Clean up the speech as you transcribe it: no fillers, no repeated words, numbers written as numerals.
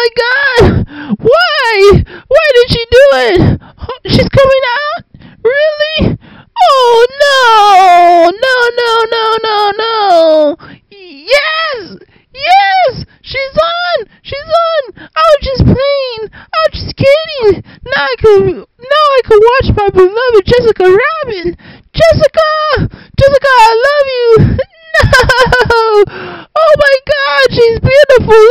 my God! Why? Why did she do it? Oh, she's coming out? Really? Oh no! No! Yes! Yes! She's on! I was just playing. I was just kidding. Now I could watch my beloved Jessica Rabbit. Jessica, I love you. No! Oh my God, she's beautiful.